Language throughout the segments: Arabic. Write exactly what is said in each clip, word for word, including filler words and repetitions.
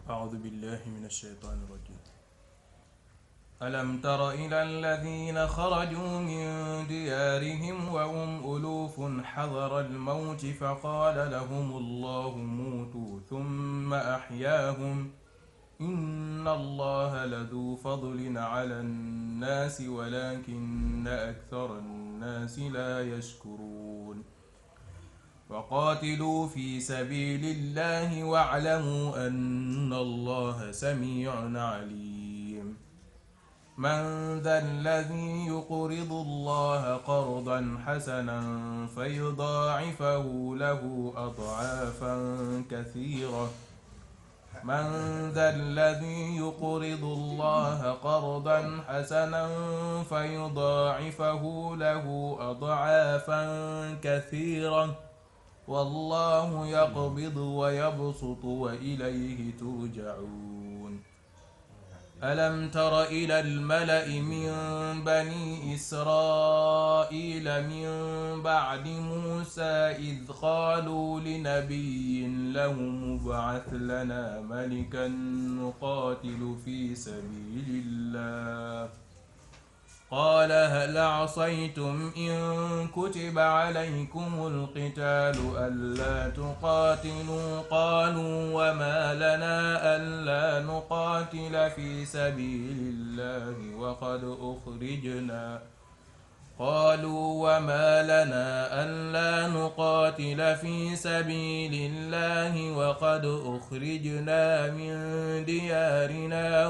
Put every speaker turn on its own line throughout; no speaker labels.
أعوذ بالله من الشيطان الرجيم. ألم تر إلى الذين خرجوا من ديارهم وهم ألوف حذر الموت فقال لهم الله موتوا ثم أحياهم إن الله لذو فضل على الناس ولكن أكثر الناس لا يشكرون. وقاتلوا في سبيل الله واعلموا أن الله سميع عليم. من ذا الذي يقرض الله قرضا حسنا فيضاعفه له أضعافا كثيرة من ذا الذي يقرض الله قرضا حسنا فيضاعفه له أضعافا كثيرة والله يقبض ويبسط وإليه ترجعون. ألم تر إلى الملأ من بني إسرائيل من بعد موسى إذ قالوا لنبي له ابعث لنا ملكا نقاتل في سبيل الله قال هل عصيتم إن كتب عليكم القتال ألا تقاتلوا قالوا وما لنا ألا نقاتل في سبيل الله وقد أخرجنا قالوا وما لنا ألا نقاتل في سبيل الله وقد أخرجنا من ديارنا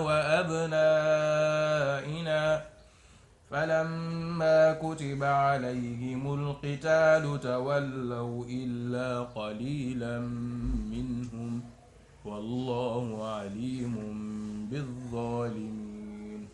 وأبنائنا فلما كتب عليهم القتال تولوا إلا قليلا منهم والله عليم بالظالمين.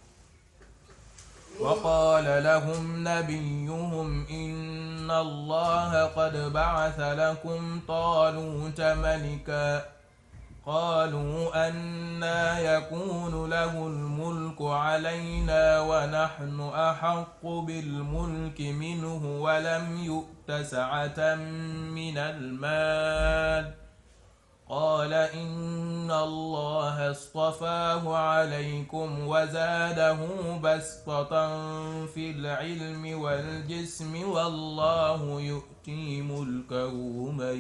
وقال لهم نبيهم إن الله قد بعث لكم طالوت ملكا قالوا أنى يكون له الملك علينا ونحن أحق بالملك منه ولم يؤت سعة من المال قال إن الله اصطفاه عليكم وزاده بسطة في العلم والجسم والله يؤتي ملكه من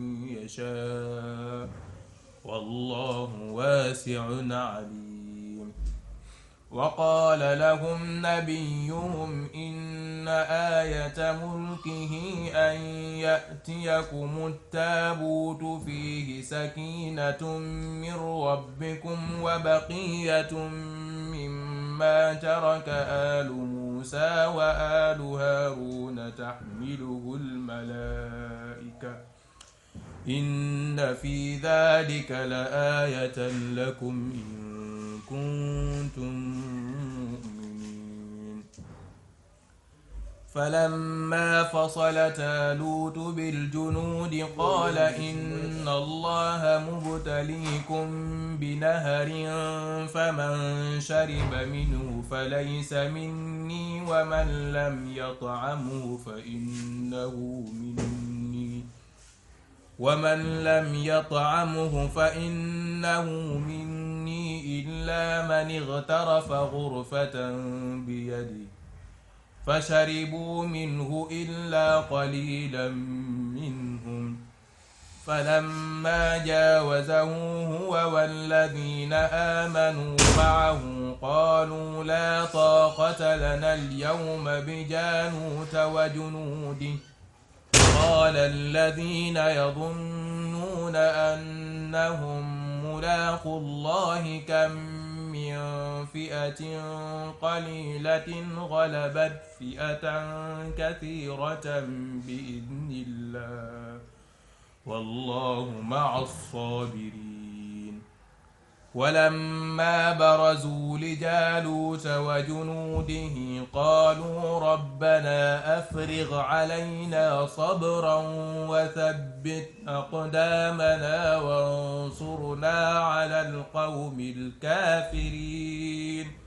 يشاء والله واسع عليم. وقال لهم نبيهم إن آية ملكه أن يأتيكم التابوت فيه سكينة من ربكم وبقية مما ترك آل موسى وآل هارون تحمله الملائكة إن في ذلك لآية لكم إن كنتم مؤمنين. فلما فصل طالوت بالجنود قال إن الله مبتليكم بنهر فمن شرب منه فليس مني ومن لم يطعمه فإنه مني ومن لم يطعمه فإنه مني إلا من اغترف غرفة بيده فشربوا منه إلا قليلا منهم فلما جاوزه هو والذين آمنوا معه قالوا لا طاقة لنا اليوم بجالوت وجنوده قال الذين يظنون أنهم ملاقو الله كم من فئة قليلة غلبت فئة كثيرة بإذن الله والله مع الصابرين. ولما برزوا لجالوت وجنوده قالوا ربنا أفرغ علينا صبرا وثبت أقدامنا وانصرنا على القوم الكافرين.